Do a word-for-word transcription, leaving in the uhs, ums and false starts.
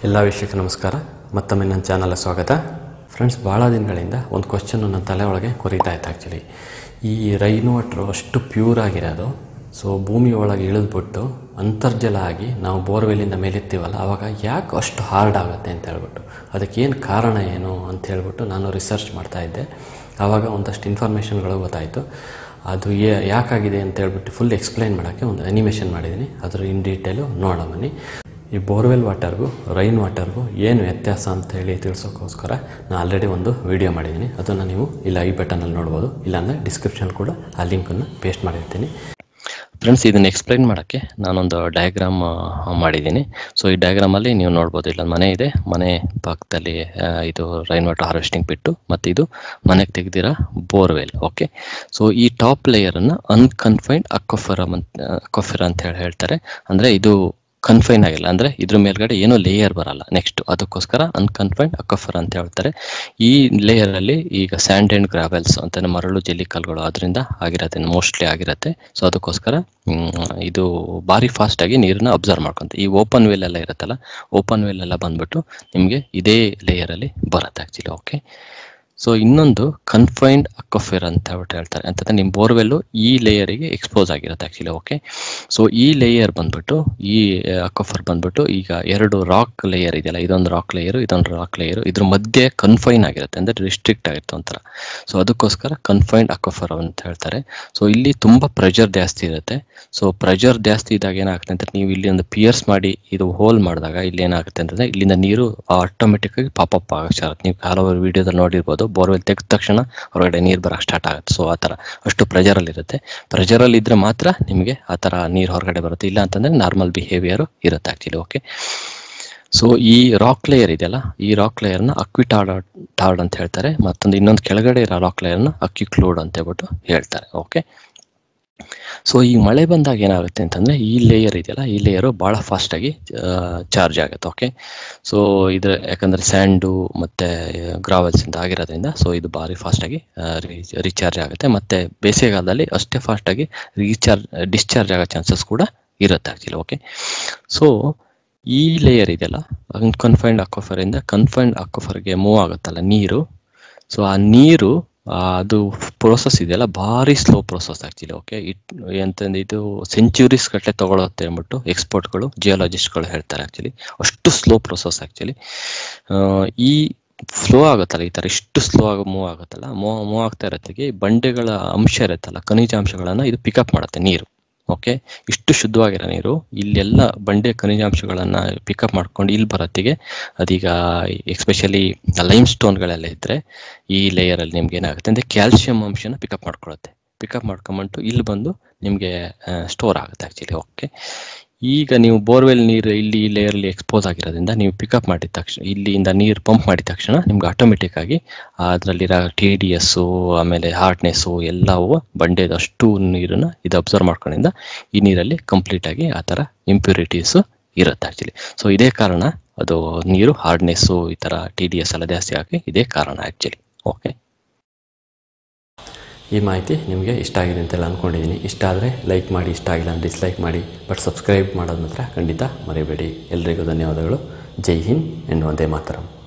ಎಲ್ಲ ವೀಕ್ಷಕರಿಗೆ ನಮಸ್ಕಾರ. ಮತ್ತೊಮ್ಮೆ ನನ್ನ ಚಾನಲ್ಗೆ ಸ್ವಾಗತ. ಫ್ರೆಂಡ್ಸ್, ಭಾಳ ದಿನಗಳಿಂದ ಒಂದು ಕ್ವಶನ್ ನನ್ನ ತಲೆ ಒಳಗೆ ಕೊರಿತಾ ಇತ್ತು. ಆ್ಯಕ್ಚುಲಿ ಈ ರೈನ್ ವಾಟ್ರು ಅಷ್ಟು ಪ್ಯೂರ್ ಆಗಿರೋದು, ಸೊ ಭೂಮಿ ಒಳಗೆ ಇಳಿದ್ಬಿಟ್ಟು ಅಂತರ್ಜಲ ಆಗಿ ನಾವು ಬೋರ್ವೆಲ್ಲಿಂದ ಮೇಲೆತ್ತೀವಲ್ಲ, ಆವಾಗ ಯಾಕೆ ಅಷ್ಟು ಹಾರ್ಡ್ ಆಗುತ್ತೆ ಅಂತ ಹೇಳ್ಬಿಟ್ಟು, ಅದಕ್ಕೇನು ಕಾರಣ ಏನು ಅಂತ ಹೇಳ್ಬಿಟ್ಟು ನಾನು ರಿಸರ್ಚ್ ಮಾಡ್ತಾಯಿದ್ದೆ. ಆವಾಗ ಒಂದಷ್ಟು ಇನ್ಫಾರ್ಮೇಷನ್ಗಳು ಗೊತ್ತಾಯಿತು. ಅದು ಯಾಕಾಗಿದೆ ಅಂತ ಹೇಳ್ಬಿಟ್ಟು ಫುಲ್ ಎಕ್ಸ್ಪ್ಲೈನ್ ಮಾಡೋಕ್ಕೆ ಒಂದು ಅನಿಮೇಷನ್ ಮಾಡಿದ್ದೀನಿ. ಅದ್ರ ಇನ್ ಡೀಟೇಲು ನೋಡೋ ಬನ್ನಿ. ಈ ಬೋರ್ವೆಲ್ ವಾಟರ್ಗೂ ರೈನ್ ವಾಟರ್ಗೂ ಏನು ವ್ಯತ್ಯಾಸ ಅಂತ ಹೇಳಿ ತಿಳಿಸೋಕ್ಕೋಸ್ಕರ ನಾನು ಆಲ್ರೆಡಿ ಒಂದು ವಿಡಿಯೋ ಮಾಡಿದ್ದೀನಿ. ಅದನ್ನು ನೀವು ಇಲ್ಲ ಈ ಬಟನಲ್ಲಿ ನೋಡ್ಬೋದು, ಇಲ್ಲಾಂದರೆ ಡಿಸ್ಕ್ರಿಪ್ಷನ್ ಕೂಡ ಆ ಲಿಂಕನ್ನು ಪೇಸ್ಟ್ ಮಾಡಿರ್ತೀನಿ. ಫ್ರೆಂಡ್ಸ್, ಇದನ್ನು ಎಕ್ಸ್ಪ್ಲೈನ್ ಮಾಡೋಕ್ಕೆ ನಾನೊಂದು ಡಯಾಗ್ರಾಮ್ ಮಾಡಿದ್ದೀನಿ. ಸೊ ಈ ಡಯಾಗ್ರಾಮಲ್ಲಿ ನೀವು ನೋಡ್ಬೋದು, ಇಲ್ಲೊಂದು ಮನೆ ಇದೆ, ಮನೆ ಪಕ್ಕದಲ್ಲಿ ಇದು ರೈನ್ ವಾಟರ್ ಹಾರ್ವೆಸ್ಟಿಂಗ್ ಬಿಟ್ಟು, ಮತ್ತು ಇದು ಮನೆಗೆ ತೆಗೆದಿರೋ ಬೋರ್ವೆಲ್. ಓಕೆ, ಸೊ ಈ ಟಾಪ್ ಲೇಯರನ್ನು ಅನ್ಕನ್ಫೈನ್ಡ್ ಅಕ್ವಾಫರಮ್ ಅಂತ ಅಕ್ವಾಫರ್ ಅಂತ ಹೇಳಿ ಹೇಳ್ತಾರೆ. ಅಂದರೆ ಇದು ಕನ್ಫೈನ್ ಆಗಿಲ್ಲ, ಅಂದರೆ ಇದ್ರ ಮೇಲ್ಗಡೆ ಏನೋ ಲೇಯರ್ ಬರಲ್ಲ. ನೆಕ್ಸ್ಟ್ ಅದಕ್ಕೋಸ್ಕರ ಅನ್ಕನ್ಫೈನ್ಡ್ ಅಕ್ವಾಫರ್ ಅಂತ ಹೇಳ್ತಾರೆ. ಈ ಲೇಯರಲ್ಲಿ ಈಗ ಸ್ಯಾಂಡ್ ಆ್ಯಂಡ್ ಗ್ರಾವೆಲ್ಸ್ ಅಂತ ಮರಳು ಜಲ್ಲಿ ಕಲ್ಲುಗಳು ಅದರಿಂದ ಆಗಿರತ್ತೆ, ಮೋಸ್ಟ್ಲಿ ಆಗಿರುತ್ತೆ. ಸೊ ಅದಕ್ಕೋಸ್ಕರ ಇದು ಭಾರಿ ಫಾಸ್ಟಾಗಿ ನೀರನ್ನ ಅಬ್ಸರ್ವ್ ಮಾಡ್ಕೊಂತ. ಈ ಓಪನ್ ವೆಲ್ ಎಲ್ಲ ಇರುತ್ತಲ್ಲ, ಓಪನ್ ವೆಲ್ ಎಲ್ಲ ಬಂದ್ಬಿಟ್ಟು ನಿಮಗೆ ಇದೇ ಲೇಯರಲ್ಲಿ ಬರುತ್ತೆ ಆ್ಯಕ್ಚುಲಿ. ಓಕೆ, ಸೊ ಇನ್ನೊಂದು ಕನ್ಫೈನ್ಡ್ ಅಕ್ವಾಫರ್ ಅಂತ ಹೇಳ್ಬಿಟ್ಟು ಹೇಳ್ತಾರೆ. ಅಂತಂದರೆ ನಿಮ್ಮ ಬೋರ್ವೆಲ್ಲು ಈ ಲೇಯರಿಗೆ ಎಕ್ಸ್ಪೋಸ್ ಆಗಿರುತ್ತೆ ಆ್ಯಕ್ಚುಲಿ. ಓಕೆ, ಸೊ ಈ ಲೇಯರ್ ಬಂದ್ಬಿಟ್ಟು, ಈ ಅಕ್ವಾಫರ್ ಬಂದ್ಬಿಟ್ಟು ಈಗ ಎರಡು ರಾಕ್ ಲೇಯರ್ ಇದೆಯಲ್ಲ, ಇದೊಂದು ರಾಕ್ ಲೇಯರು, ಇದೊಂದು ರಾಕ್ ಲೇಯರು, ಇದ್ರ ಮಧ್ಯೆ ಕನ್ಫೈನ್ ಆಗಿರುತ್ತೆ, ಅಂದರೆ ರಿಸ್ಟ್ರಿಕ್ಟ್ ಆಗಿರುತ್ತೆ ಒಂಥರ. ಸೊ ಅದಕ್ಕೋಸ್ಕರ ಕನ್ಫೈನ್ಡ್ ಅಕ್ವಾಫರ್ ಅಂತ ಹೇಳ್ತಾರೆ. ಸೊ ಇಲ್ಲಿ ತುಂಬ ಪ್ರೆಷರ್ ಜಾಸ್ತಿ ಇರುತ್ತೆ. ಸೊ ಪ್ರೆಷರ್ ಜಾಸ್ತಿ ಇದ್ದಾಗ ಏನಾಗುತ್ತೆ ಅಂತ, ನೀವು ಇಲ್ಲಿ ಒಂದು ಪಿಯರ್ಸ್ ಮಾಡಿ ಇದು ಹೋಲ್ ಮಾಡಿದಾಗ ಇಲ್ಲಿ ಏನಾಗುತ್ತೆ ಅಂತಂದರೆ, ಇಲ್ಲಿಂದ ನೀರು ಆಟೋಮೆಟಿಕ್ ಆಗಿ ಪಾಪಪ್ ಆಗಕ್ಕೆ, ನೀವು ಹಲವಾರು ವಿಡಿಯೋದಲ್ಲಿ ನೋಡಿರ್ಬೋದು, ಬೋರ್ವೆಲ್ ತೆಗೆದ ತಕ್ಷಣ ಹೊರಗಡೆ ನೀರು ಬರೋಕ್ಕೆ ಸ್ಟಾರ್ಟ್ ಆಗುತ್ತೆ. ಸೊ ಆ ಥರ ಅಷ್ಟು ಪ್ರೆಷರಲ್ಲಿ ಇರುತ್ತೆ. ಪ್ರೆಷರಲ್ಲಿ ಇದ್ದರೆ ಮಾತ್ರ ನಿಮಗೆ ಆ ಥರ ನೀರು ಹೊರಗಡೆ ಬರುತ್ತೆ, ಇಲ್ಲ ಅಂತಂದರೆ ನಾರ್ಮಲ್ ಬಿಹೇವಿಯರು ಇರುತ್ತೆ ಆ್ಯಕ್ಚುಲಿ. ಓಕೆ, ಸೊ ಈ ರಾಕ್ ಲೇಯರ್ ಇದೆಯಲ್ಲ, ಈ ರಾಕ್ ಲೇಯರ್ನ ಅಕ್ವಿಟಾರ್ಡ್ ಟಾರ್ಡ್ ಅಂತ ಹೇಳ್ತಾರೆ. ಮತ್ತೊಂದು ಇನ್ನೊಂದು ಕೆಳಗಡೆ ಇರೋ ರಾಕ್ ಲೇಯರ್ನ ಅಕ್ಯುಕ್ಲೂಡ್ ಅಂತ ಹೇಳ್ಬಿಟ್ಟು ಹೇಳ್ತಾರೆ. ಓಕೆ, ಸೊ ಈ ಮಳೆ ಬಂದಾಗ ಏನಾಗುತ್ತೆ ಅಂತಂದರೆ, ಈ ಲೇಯರ್ ಇದೆಯಲ್ಲ, ಈ ಲೇಯರು ಭಾಳ ಫಾಸ್ಟಾಗಿ ಚಾರ್ಜ್ ಆಗುತ್ತೆ. ಓಕೆ, ಸೊ ಇದು ಯಾಕಂದರೆ ಸ್ಯಾಂಡು ಮತ್ತು ಗ್ರಾವೆಲ್ಸಿಂದ ಆಗಿರೋದ್ರಿಂದ, ಸೊ ಇದು ಭಾರಿ ಫಾಸ್ಟಾಗಿ ರೀಚಾರ್ಜ್ ಆಗುತ್ತೆ. ಮತ್ತು ಬೇಸಿಗೆಗಾಲದಲ್ಲಿ ಅಷ್ಟೇ ಫಾಸ್ಟಾಗಿ ರೀಚಾರ್ಜ್ ಡಿಸ್ಚಾರ್ಜ್ ಆಗೋ ಚಾನ್ಸಸ್ ಕೂಡ ಇರುತ್ತೆ ಆ್ಯಕ್ಚುಲಿ. ಓಕೆ, ಸೊ ಈ ಲೇಯರ್ ಇದೆಯಲ್ಲ, ಅನ್ಕನ್ಫೈನ್ಡ್ ಅಕ್ವಾಫರಿಂದ ಕನ್ಫೈನ್ಡ್ ಅಕ್ವಾಫರ್ಗೆ ಮೂವ್ ಆಗುತ್ತಲ್ಲ ನೀರು. ಸೊ ಆ ನೀರು ಅದು ಪ್ರೋಸೆಸ್ ಇದೆಯಲ್ಲ, ಭಾರಿ slow process actually. Okay, it ಅಂತಂದು ಇದು ಸೆಂಚುರೀಸ್ ಗಟ್ಟಲೆ ತೊಗೊಳುತ್ತೆ ಅಂದ್ಬಿಟ್ಟು ಎಕ್ಸ್ಪರ್ಟ್ಗಳು, ಜಿಯೋಲಜಿಸ್ಟ್ಗಳು ಹೇಳ್ತಾರೆ ಆ್ಯಕ್ಚುಲಿ. ಅಷ್ಟು ಸ್ಲೋ ಪ್ರೋಸೆಸ್ ಆ್ಯಕ್ಚುಲಿ. ಈ ಫ್ಲೋ ಆಗುತ್ತಲ್ಲ, ಈ ಥರ ಇಷ್ಟು ಸ್ಲೋ ಆಗಿ ಮೂವ್ ಆಗುತ್ತಲ್ಲ, ಮೂವ್ ಮೂವ್ ಆಗ್ತಾ ಇರತ್ತಿಗೆ ಬಂಡೆಗಳ ಅಂಶ ಇರುತ್ತಲ್ಲ, ಖನಿಜಾಂಶಗಳನ್ನು ಇದು ಪಿಕಪ್ ಮಾಡುತ್ತೆ ನೀರು. ಓಕೆ, ಇಷ್ಟು ಶುದ್ಧವಾಗಿರೋ ನೀರು ಇಲ್ಲೆಲ್ಲ ಬಂಡೆ ಖನಿಜಾಂಶಗಳನ್ನು ಪಿಕಪ್ ಮಾಡ್ಕೊಂಡು ಇಲ್ಲಿ ಬರೋತ್ತಿಗೆ, ಅದೀಗ ಎಕ್ಸ್ಪೆಷಲಿ ಲೈಮ್ ಸ್ಟೋನ್ಗಳೆಲ್ಲ ಇದ್ದರೆ ಈ ಲೇಯರಲ್ಲಿ ನಿಮ್ಗೆ ಏನಾಗುತ್ತೆ ಅಂದರೆ ಕ್ಯಾಲ್ಸಿಯಂ ಅಂಶನ ಪಿಕಪ್ ಮಾಡ್ಕೊಳ್ಳುತ್ತೆ. ಪಿಕಪ್ ಮಾಡ್ಕೊಂಬಂಟು ಇಲ್ಲಿ ಬಂದು ನಿಮಗೆ ಸ್ಟೋರ್ ಆಗುತ್ತೆ ಆ್ಯಕ್ಚುಲಿ. ಓಕೆ, ಈಗ ನೀವು ಬೋರ್ವೆಲ್ ನೀರು ಇಲ್ಲಿ ಈ ಲೇಯರ್ಲಿ ಎಕ್ಸ್ಪೋಸ್ ಆಗಿರೋದ್ರಿಂದ ನೀವು ಪಿಕಪ್ ಮಾಡಿದ ತಕ್ಷಣ, ಇಲ್ಲಿಂದ ನೀರು ಪಂಪ್ ಮಾಡಿದ ತಕ್ಷಣ ನಿಮ್ಗೆ ಆಟೋಮೆಟಿಕ್ ಆಗಿ ಅದರಲ್ಲಿರೋ ಟಿ ಡಿ ಎಸ್ಸು ಆಮೇಲೆ ಹಾರ್ಡ್ನೆಸ್ಸು ಎಲ್ಲವೂ ಬಂಡೆದಷ್ಟು ನೀರನ್ನು ಇದು ಅಬ್ಸರ್ವ್ ಮಾಡ್ಕೊಂಡಿಂದ ಈ ನೀರಲ್ಲಿ ಕಂಪ್ಲೀಟಾಗಿ ಆ ಥರ ಇಂಪ್ಯೂರಿಟೀಸು ಇರುತ್ತೆ ಆ್ಯಕ್ಚುಲಿ. ಸೊ ಇದೇ ಕಾರಣ ಅದು ನೀರು ಹಾರ್ಡ್ನೆಸ್ಸು ಈ ಥರ ಟಿ ಡಿ ಎಸ್ ಎಲ್ಲ ಜಾಸ್ತಿ ಆಗಿ ಇದೇ ಕಾರಣ ಆ್ಯಕ್ಚುಲಿ. ಓಕೆ, ಈ ಮಾಹಿತಿ ನಿಮಗೆ ಇಷ್ಟ ಆಗಿದೆ ಅಂತೆಲ್ಲ ಅಂದ್ಕೊಂಡಿದ್ದೀನಿ. ಇಷ್ಟ ಆದರೆ ಲೈಕ್ ಮಾಡಿ, ಇಷ್ಟ ಆಗಿಲ್ಲ ಅಂದರೆ ಡಿಸ್ಲೈಕ್ ಮಾಡಿ, ಬಟ್ ಸಬ್ಸ್ಕ್ರೈಬ್ ಮಾಡೋದು ಮಾತ್ರ ಖಂಡಿತ ಮರಿಬೇಡಿ. ಎಲ್ರಿಗೂ ಧನ್ಯವಾದಗಳು. ಜೈ ಹಿಂದ್ ಆ್ಯಂಡ್ ವಂದೇ ಮಾತರಂ.